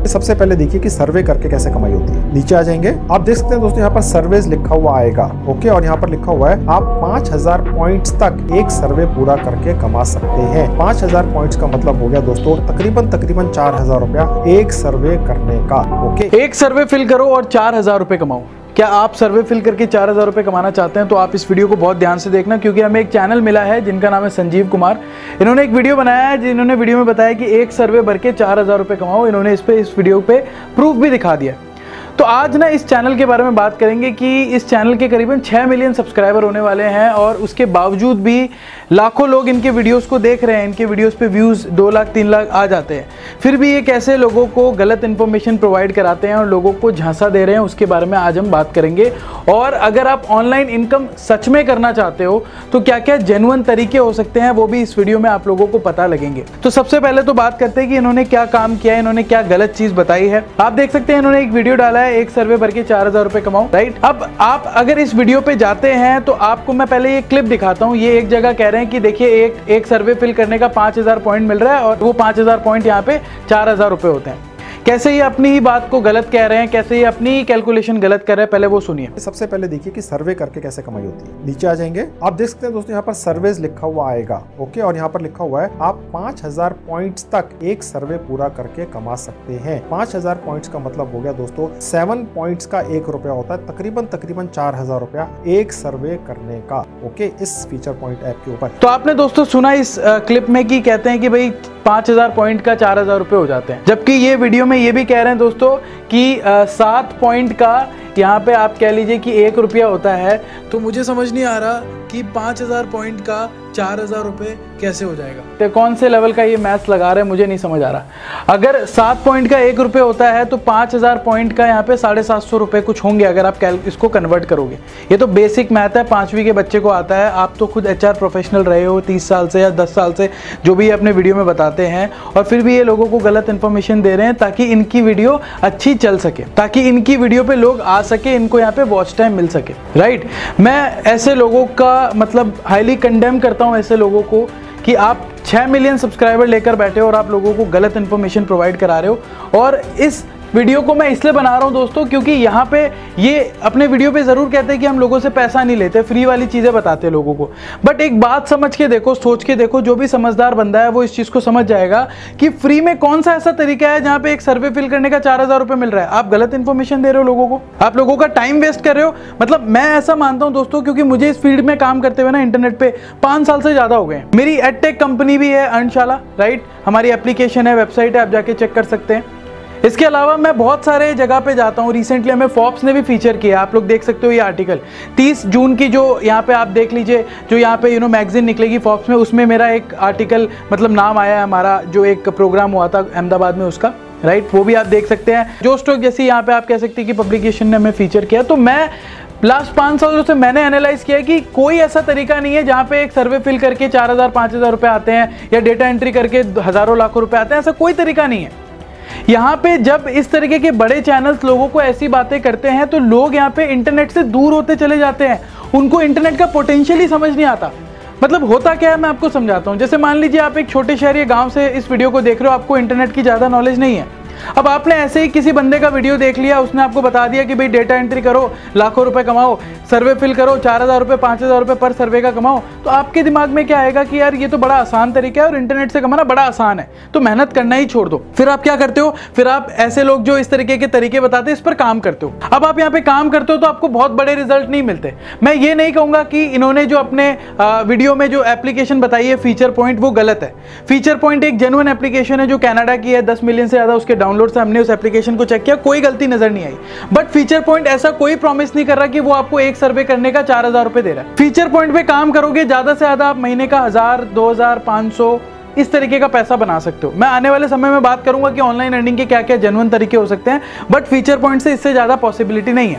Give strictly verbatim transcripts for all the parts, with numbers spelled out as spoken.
सबसे पहले देखिए कि सर्वे करके कैसे कमाई होती है। नीचे आ जाएंगे, आप देख सकते हैं दोस्तों यहाँ पर सर्वेज लिखा हुआ आएगा। ओके, और यहाँ पर लिखा हुआ है आप पांच हजार पॉइंट्स तक एक सर्वे पूरा करके कमा सकते हैं। पांच हजार पॉइंट्स का मतलब हो गया दोस्तों तकरीबन तकरीबन चार हजार रुपया एक सर्वे करने का। ओके, एक सर्वे फिल करो और चार हजार रुपए कमाओ। क्या आप सर्वे फिल करके चार हज़ार रुपये कमाना चाहते हैं तो आप इस वीडियो को बहुत ध्यान से देखना, क्योंकि हमें एक चैनल मिला है जिनका नाम है संजीव कुमार। इन्होंने एक वीडियो बनाया है जिन्होंने वीडियो में बताया कि एक सर्वे भर के चार हज़ार रुपये कमाओ। इन्होंने इस पे इस वीडियो पे प्रूफ भी दिखा दिया। तो आज ना इस चैनल के बारे में बात करेंगे कि इस चैनल के करीबन छः मिलियन सब्सक्राइबर होने वाले हैं और उसके बावजूद भी लाखों लोग इनके वीडियोस को देख रहे हैं। इनके वीडियोस पे व्यूज़ दो लाख तीन लाख आ जाते हैं, फिर भी ये कैसे लोगों को गलत इन्फॉर्मेशन प्रोवाइड कराते हैं और लोगों को झांसा दे रहे हैं, उसके बारे में आज हम बात करेंगे। और अगर आप ऑनलाइन इनकम सच में करना चाहते हो तो क्या क्या जेन्युइन तरीके हो सकते हैं वो भी इस वीडियो में आप लोगों को पता लगेंगे। तो सबसे पहले तो बात करते हैं कि इन्होंने क्या काम किया है, इन्होंने क्या गलत चीज़ बताई है। आप देख सकते हैं इन्होंने एक वीडियो डाला है एक सर्वे भर के चार हजार रुपए कमाओ। राइट, अब आप अगर इस वीडियो पे जाते हैं तो आपको मैं पहले ये क्लिप दिखाता हूँ। ये एक जगह कह रहे हैं कि देखिए एक एक सर्वे फिल करने का पांच हजार पॉइंट मिल रहा है और वो पांच हजार पॉइंट यहाँ पे चार हजार रुपए होते हैं। कैसे ये अपनी ही बात को गलत कह रहे हैं, कैसे ये अपनी ही कैलकुलेशन गलत कर रहे हैं, पहले वो सुनिए। सबसे पहले देखिए कि सर्वे करके कैसे कमाई होती है। नीचे आ जाएंगे, आप देख सकते हैं दोस्तों यहाँ पर सर्वेज लिखा हुआ आएगा। ओके, और यहाँ पर लिखा हुआ है आप पांच हजार पॉइंट्स तक एक सर्वे पूरा करके कमा सकते हैं। पांच हजार पॉइंट्स का मतलब हो गया दोस्तों सेवन पॉइंट्स का एक रुपया होता है, तकरीबन तकरीबन चार हजार रुपया एक सर्वे करने का। ओके, इस फीचर पॉइंट ऐप के ऊपर। तो आपने दोस्तों सुना इस क्लिप में कि कहते हैं कि भाई पांच हजार पॉइंट का चार हजार रुपये हो जाते हैं, जबकि ये वीडियो में ये भी कह रहे हैं दोस्तों कि सात पॉइंट का यहाँ पे आप कह लीजिए कि एक रुपया होता है। तो मुझे समझ नहीं आ रहा कि पाँच हजार पॉइंट का चार हजार रुपये कैसे हो जाएगा। तो कौन से लेवल का ये मैथ्स लगा रहे हैं मुझे नहीं समझ आ रहा। अगर सात पॉइंट का एक रुपये होता है तो पाँच हजार पॉइंट का यहाँ पे साढ़े सात सौ रुपये कुछ होंगे अगर आप कैल इसको कन्वर्ट करोगे। ये तो बेसिक मैथ है, पाँचवीं के बच्चे को आता है। आप तो खुद एच आर प्रोफेशनल रहे हो तीस साल से या दस साल से, जो भी अपने वीडियो में बताते हैं, और फिर भी ये लोगों को गलत इन्फॉर्मेशन दे रहे हैं ताकि इनकी वीडियो अच्छी चल सके, ताकि इनकी वीडियो पे लोग आ सके, इनको यहाँ पे वॉच टाइम मिल सके। राइट, मैं ऐसे लोगों का मतलब हाईली कंडेम करता हूँ ऐसे लोगों को कि आप छः मिलियन सब्सक्राइबर लेकर बैठे हो और आप लोगों को गलत इन्फॉर्मेशन प्रोवाइड करा रहे हो। और इस वीडियो को मैं इसलिए बना रहा हूं दोस्तों क्योंकि यहाँ पे ये अपने वीडियो पे ज़रूर कहते हैं कि हम लोगों से पैसा नहीं लेते, फ्री वाली चीज़ें बताते हैं लोगों को। बट एक बात समझ के देखो, सोच के देखो, जो भी समझदार बंदा है वो इस चीज़ को समझ जाएगा कि फ्री में कौन सा ऐसा तरीका है जहाँ पे एक सर्वे फिल करने का चार हज़ार रुपये मिल रहा है। आप गलत इन्फॉर्मेशन दे रहे हो लोगों को, आप लोगों का टाइम वेस्ट कर रहे हो। मतलब मैं ऐसा मानता हूँ दोस्तों, क्योंकि मुझे इस फील्ड में काम करते हुए ना इंटरनेट पे पाँच साल से ज़्यादा हो गए। मेरी एडटेक कंपनी भी है अर्नशाला। राइट, हमारी एप्लीकेशन है, वेबसाइट है, आप जाके चेक कर सकते हैं। इसके अलावा मैं बहुत सारे जगह पे जाता हूँ। रिसेंटली हमें फोर्ब्स ने भी फीचर किया, आप लोग देख सकते हो ये आर्टिकल तीस जून की, जो यहाँ पे आप देख लीजिए, जो यहाँ पे यू नो मैगजीन निकलेगी फोर्ब्स में, उसमें मेरा एक आर्टिकल मतलब नाम आया है, हमारा जो एक प्रोग्राम हुआ था अहमदाबाद में उसका। राइट, वो भी आप देख सकते हैं। जो स्टॉक जैसी यहाँ पे आप कह सकते हैं कि पब्लिकेशन ने हमें फीचर किया। तो मैं लास्ट पाँच सालों से मैंने एनालाइज किया कि कोई ऐसा तरीका नहीं है जहाँ पे एक सर्वे फिल करके चार हज़ार पाँच हज़ार रुपये आते हैं या डेटा एंट्री करके हज़ारों लाखों रुपये आते हैं। ऐसा कोई तरीका नहीं है। यहाँ पे जब इस तरीके के बड़े चैनल्स लोगों को ऐसी बातें करते हैं तो लोग यहाँ पे इंटरनेट से दूर होते चले जाते हैं। उनको इंटरनेट का पोटेंशियल ही समझ नहीं आता। मतलब होता क्या है मैं आपको समझाता हूँ। जैसे मान लीजिए आप एक छोटे शहर या गांव से इस वीडियो को देख रहे हो, आपको इंटरनेट की ज़्यादा नॉलेज नहीं है। अब आपने ऐसे ही किसी बंदे का वीडियो देख लिया, उसने आपको बता दिया कि भाई डेटा एंट्री करो, लाखों रुपए कमाओ, सर्वे फिल करो, चार हज़ार रुपये पाँच हज़ार रुपये पर सर्वे का कमाओ। तो आपके दिमाग में क्या आएगा कि यार ये तो बड़ा आसान तरीका है और इंटरनेट से कमाना बड़ा आसान है, तो मेहनत करना ही छोड़ दो। फिर आप क्या करते हो, फिर आप ऐसे लोग जो इस तरीके के तरीके बताते हैं इस पर काम करते हो। अब आप यहाँ पे काम करते हो तो आपको बहुत बड़े रिजल्ट नहीं मिलते। मैं ये नहीं कहूँगा कि इन्होंने जो अपने वीडियो में जो एप्लीकेशन बताई है फीचर पॉइंट, वो गलत है। फीचर पॉइंट एक जेन्युइन एप्लीकेशन है जो कनाडा की है, दस मिलियन से ज़्यादा उसके डाउनलोड से हमने उस एप्लीकेशन को चेक किया, कोई गलती नजर नहीं आई। बट फीचर पॉइंट ऐसा कोई प्रॉमिस नहीं कर रहा कि वो आपको एक सर्वे करने का चार हजार रुपए दे रहा है। फीचर पॉइंट पे काम करोगे ज्यादा से ज्यादा आप महीने का हजार, दो हजार, पांच सौ इस तरीके का पैसा बना सकते हो। मैं आने वाले समय में बात करूंगा कि ऑनलाइन अर्निंग के क्या क्या जेन्युइन तरीके हो सकते हैं, बट फीचर पॉइंट से इससे ज्यादा पॉसिबिलिटी नहीं है।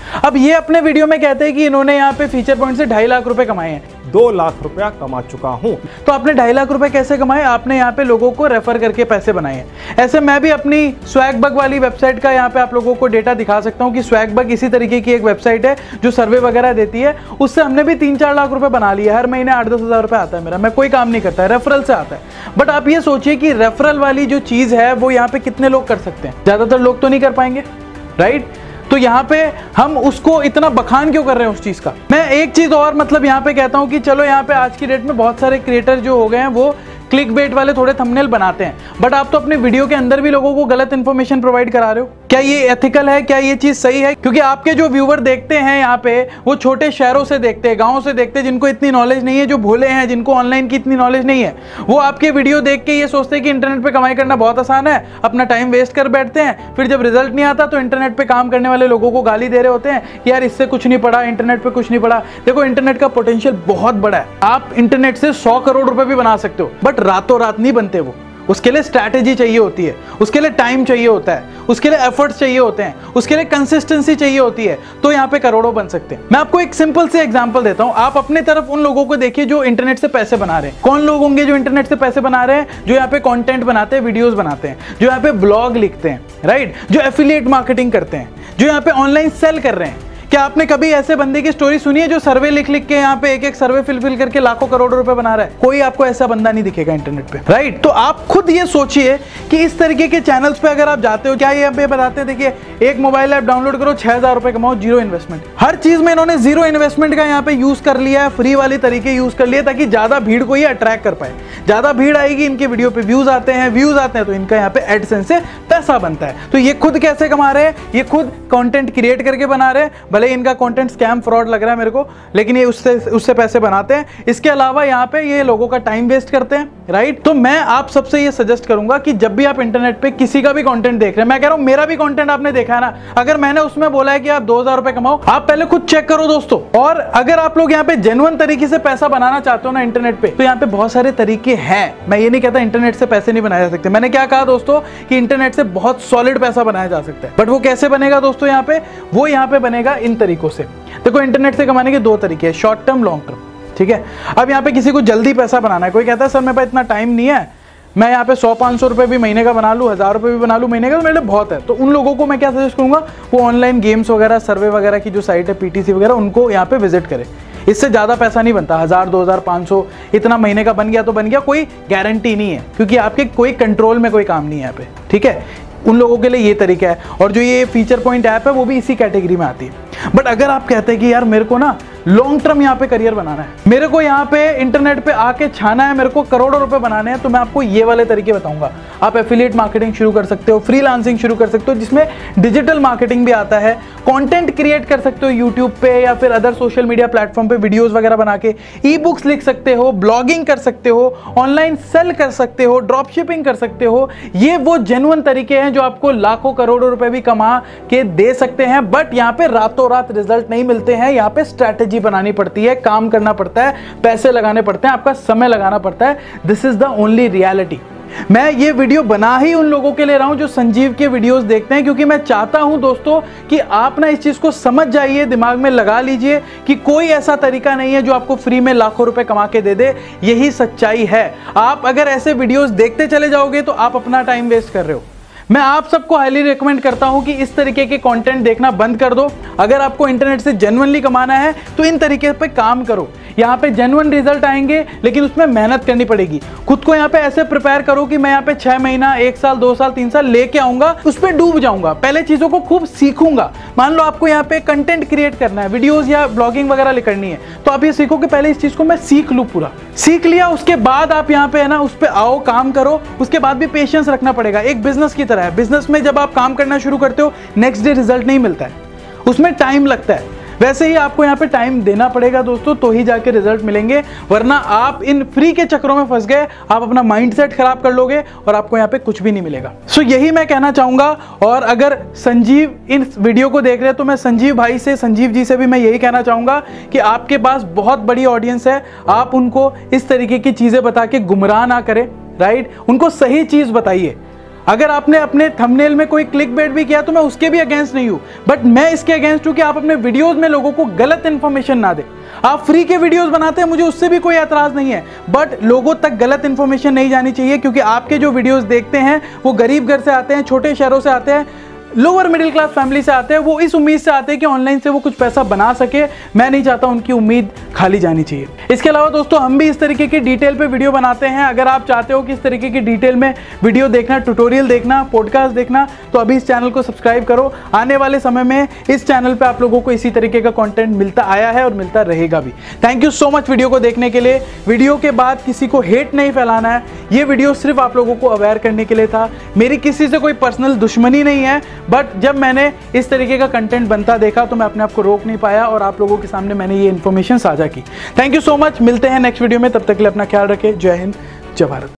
अब ये अपने वीडियो में कहते हैं कि इन्होंने यहाँ पे फीचर पॉइंट से ढाई लाख रुपए कमाए हैं, दो लाख रुपया कमा चुका हूं। तो आपने ढाई लाख रुपए कैसे कमाए? आपने यहाँ पे लोगों को रेफर करके पैसे बनाए हैं। ऐसे मैं भी अपनी स्वैगबग वाली वेबसाइट का यहाँ पे आप लोगों को डेटा दिखा सकता हूँ कि स्वैगबग इसी तरीके की एक वेबसाइट है जो सर्वे वगैरह देती है, उससे हमने भी तीन चार लाख रुपए बना लिए। हर महीने आठ दस हजार रुपए आता है मेरा, मैं कोई काम नहीं करता है, रेफरल से आता है। बट आप ये सोचिए कि रेफरल वाली जो चीज है वो यहाँ पे कितने लोग कर सकते हैं? ज्यादातर लोग तो नहीं कर पाएंगे, राइट? तो यहाँ पे हम उसको इतना बखान क्यों कर रहे हैं उस चीज का? मैं एक चीज और मतलब यहाँ पे कहता हूँ कि चलो यहाँ पे आज की डेट में बहुत सारे क्रिएटर जो हो गए हैं वो क्लिक बेट वाले थोड़े थंबनेल बनाते हैं, बट आप तो अपने वीडियो के अंदर भी लोगों को गलत इंफॉर्मेशन प्रोवाइड करा रहे हो। क्या ये एथिकल है? क्या ये चीज सही है? क्योंकि आपके जो व्यूवर देखते हैं यहाँ पे वो छोटे शहरों से देखते हैं, गाँव से देखते हैं, जिनको इतनी नॉलेज नहीं है, जो भोले हैं, जिनको ऑनलाइन की इतनी नॉलेज नहीं है, वो आपके वीडियो देख के ये सोचते हैं कि इंटरनेट पे कमाई करना बहुत आसान है, अपना टाइम वेस्ट कर बैठते हैं। फिर जब रिजल्ट नहीं आता तो इंटरनेट पे काम करने वाले लोगों को गाली दे रहे होते हैं कि यार इससे कुछ नहीं पड़ा, इंटरनेट पे कुछ नहीं पड़ा। देखो, इंटरनेट का पोटेंशियल बहुत बड़ा है, आप इंटरनेट से सौ करोड़ रुपए भी बना सकते हो, बट रातों रात नहीं बनते वो। उसके लिए स्ट्रैटेजी चाहिए होती है, उसके लिए टाइम चाहिए होता है, उसके लिए एफर्ट्स चाहिए होते हैं, उसके लिए कंसिस्टेंसी चाहिए होती है, तो यहाँ पे करोड़ों बन सकते हैं। मैं आपको एक सिंपल से एग्जांपल देता हूँ। आप अपने तरफ उन लोगों को देखिए जो इंटरनेट से पैसे बना रहे हैं। कौन लोग होंगे जो इंटरनेट से पैसे बना रहे हैं? जो यहाँ पे कंटेंट बनाते हैं, वीडियोस बनाते हैं, जो यहाँ पे ब्लॉग लिखते हैं, राइट, जो एफिलिएट मार्केटिंग करते हैं, जो यहाँ पे ऑनलाइन सेल कर रहे हैं। क्या आपने कभी ऐसे बंदे की स्टोरी सुनी है जो सर्वे लिख लिख के यहाँ पे एक एक सर्वे फिल फिल करके लाखों करोड़ों रुपए बना रहा है? कोई आपको ऐसा बंदा नहीं दिखेगा इंटरनेट पे, राइट? तो आप खुद ये सोचिए कि इस तरीके के चैनल्स पे अगर आप जाते हो, क्या ये पे बताते हैं देखिए एक मोबाइल ऐप डाउनलोड करो, छह हजार रुपए कमाओ, जीरो इन्वेस्टमेंट। हर चीज में इन्होंने जीरो इन्वेस्टमेंट का यहाँ पे यूज कर लिया है, फ्री वाली तरीके यूज कर लिया ताकि ज्यादा भीड़ को ये अट्रैक्ट कर पाए। ज्यादा भीड़ आएगी, इनके वीडियो पे व्यूज आते हैं, व्यूज आते हैं तो इनका यहाँ पे एडसेंस से पैसा बनता है। तो ये खुद कैसे कमा रहे हैं? ये खुद कंटेंट क्रिएट करके बना रहे हैं, भले इनका कंटेंट स्कैम फ्रॉड लग रहा है मेरे को, लेकिन ये उससे उससे पैसे बनाते हैं। इसके अलावा यहाँ पे ये लोगों का टाइम वेस्ट करते हैं, राइट? तो मैं आप सबसे ये सजेस्ट करूंगा कि जब भी आप इंटरनेट पे किसी का भी कंटेंट देख रहे हैं, मैं कह रहा हूं मेरा भी कंटेंट आपने देखा है ना, अगर मैंने उसमें बोला है कि आप दो हजार रुपए कमाओ, आप पहले खुद चेक करो दोस्तों। और अगर आप लोग यहाँ पे जेन्युइन तरीके से पैसा बनाना चाहते हो ना इंटरनेट पे, तो यहाँ पे बहुत सारे तरीके हैं। मैं ये नहीं कहता इंटरनेट से पैसे नहीं बनाए जा सकते। मैंने क्या कहा दोस्तों कि इंटरनेट से बहुत सॉलिड पैसा बनाया जा सकता है, बट वो कैसे बनेगा दोस्तों? यहाँ पे वो यहाँ पे बनेगा इन तरीकों से। देखो, इंटरनेट से कमाने के दो तरीके हैं, शॉर्ट टर्म, लॉन्ग टर्म, ठीक है? अब यहाँ पे किसी को जल्दी पैसा बनाना है, कोई कहता है सर मेरे पास इतना टाइम नहीं है, मैं यहाँ पे सौ पाँच सौ रुपये भी महीने का बना लूँ, हज़ार रुपये भी बना लूँ महीने का, तो मेरे लिए बहुत है। तो उन लोगों को मैं क्या सजेस्ट करूँगा, वो ऑनलाइन गेम्स वगैरह, सर्वे वगैरह की जो साइट है, पीटीसी वगैरह, उनको यहाँ पे विजिट करें। इससे ज़्यादा पैसा नहीं बनता, हज़ार दो हज़ार पाँच सौ इतना महीने का बन गया तो बन गया, कोई गारंटी नहीं है, क्योंकि आपके कोई कंट्रोल में कोई काम नहीं है यहाँ पे, ठीक है? उन लोगों के लिए ये तरीका है। और जो ये फीचर पॉइंट ऐप है वो भी इसी कैटेगरी में आती है। बट अगर आप कहते हैं कि यार मेरे को ना लॉन्ग टर्म यहाँ पे करियर बनाना है, मेरे को यहाँ पे इंटरनेट पे आके छाना है, मेरे को करोड़ों रुपए बनाने हैं, तो मैं आपको ये वाले तरीके बताऊंगा। आप एफिलिएट मार्केटिंग शुरू कर सकते हो, फ्रीलांसिंग शुरू कर सकते हो, जिसमें डिजिटल मार्केटिंग भी आता है, कंटेंट क्रिएट कर सकते हो यूट्यूब पे या फिर अदर सोशल मीडिया प्लेटफॉर्म पे वीडियोस वगैरह बना के, ई बुक्स लिख सकते हो, ब्लॉगिंग कर सकते हो, ऑनलाइन सेल कर सकते हो, ड्रॉप शिपिंग कर सकते हो। ये वो जेन्युइन तरीके हैं जो आपको लाखों करोड़ों रुपए भी कमा के दे सकते हैं। बट यहाँ पे रातों रात रिजल्ट नहीं मिलते हैं, यहाँ पे स्ट्रैटेजी बनानी पड़ती है, काम करना पड़ता है, पैसे लगाने पड़ते हैं, आपका समय लगाना पड़ता है। This is the only reality. मैं ये वीडियो बना ही उन लोगों के लिए रहा हूं जो संजीव के वीडियोस देखते हैं, क्योंकि मैं चाहता हूं दोस्तों कि आप ना इस चीज को समझ जाइए, दिमाग में लगा लीजिए कि कोई ऐसा तरीका नहीं है जो आपको फ्री में लाखों रुपए कमा के दे दे। यही सच्चाई है। आप अगर ऐसे वीडियोस देखते चले जाओगे तो आप अपना टाइम वेस्ट कर रहे हो। मैं आप सबको हाईली रिकमेंड करता हूं कि इस तरीके के कंटेंट देखना बंद कर दो। अगर आपको इंटरनेट से जेन्युइनली कमाना है तो इन तरीके पे काम करो। यहाँ पे जेन्युइन रिजल्ट आएंगे, लेकिन उसमें मेहनत करनी पड़ेगी। खुद को यहाँ पे ऐसे प्रिपेयर करो कि मैं यहाँ पे छह महीना, एक साल, दो साल, तीन साल लेके आऊंगा, उस पर डूब जाऊंगा, पहले चीजों को खूब सीखूंगा। मान लो आपको यहाँ पे कंटेंट क्रिएट करना है, वीडियोस या ब्लॉगिंग वगैरह करनी है, तो आप ये सीखो कि पहले इस चीज को मैं सीख लूँ, पूरा सीख लिया, उसके बाद आप यहाँ पे है ना उस पर आओ, काम करो। उसके बाद भी पेशेंस रखना पड़ेगा, एक बिजनेस की तरह है। बिजनेस में जब आप काम करना शुरू करते हो, नेक्स्ट डे रिजल्ट नहीं मिलता है, उसमें टाइम लगता है। वैसे ही आपको यहाँ पे टाइम देना पड़ेगा दोस्तों, तो ही जाके रिजल्ट मिलेंगे, वरना आप इन फ्री के चक्रों में फंस गए, आप अपना माइंडसेट खराब कर लोगे और आपको यहाँ पे कुछ भी नहीं मिलेगा। सो यही मैं कहना चाहूंगा। और अगर संजीव इन वीडियो को देख रहे हैं तो मैं संजीव भाई से, संजीव जी से भी मैं यही कहना चाहूंगा कि आपके पास बहुत बड़ी ऑडियंस है, आप उनको इस तरीके की चीजें बता के गुमराह ना करें, राइट? उनको सही चीज बताइए। अगर आपने अपने थंबनेल में कोई क्लिक बेट भी किया तो मैं उसके भी अगेंस्ट नहीं हूं, बट मैं इसके अगेंस्ट हूं कि आप अपने वीडियोस में लोगों को गलत इंफॉर्मेशन ना दें। आप फ्री के वीडियोस बनाते हैं, मुझे उससे भी कोई एतराज नहीं है, बट लोगों तक गलत इंफॉर्मेशन नहीं जानी चाहिए, क्योंकि आपके जो वीडियोस देखते हैं वो गरीब घर से आते हैं, छोटे शहरों से आते हैं, लोअर मिडिल क्लास फैमिली से आते हैं। वो इस उम्मीद से आते हैं कि ऑनलाइन से वो कुछ पैसा बना सके। मैं नहीं चाहता उनकी उम्मीद खाली जानी चाहिए। इसके अलावा दोस्तों हम भी इस तरीके की डिटेल पे वीडियो बनाते हैं। अगर आप चाहते हो कि इस तरीके की डिटेल में वीडियो देखना, ट्यूटोरियल देखना, पॉडकास्ट देखना, तो अभी इस चैनल को सब्सक्राइब करो। आने वाले समय में इस चैनल पर आप लोगों को इसी तरीके का कॉन्टेंट मिलता आया है और मिलता रहेगा भी। Thank you so much video को देखने के लिए। वीडियो के बाद किसी को हेट नहीं फैलाना है, ये वीडियो सिर्फ आप लोगों को अवेयर करने के लिए था। मेरी किसी से कोई पर्सनल दुश्मनी नहीं है, बट जब मैंने इस तरीके का कंटेंट बनता देखा तो मैं अपने आप को रोक नहीं पाया और आप लोगों के सामने मैंने ये इन्फॉर्मेशन साझा की। Thank you so much. मिलते हैं नेक्स्ट वीडियो में, तब तक के लिए अपना ख्याल रखें। जय हिंद, जय भारत।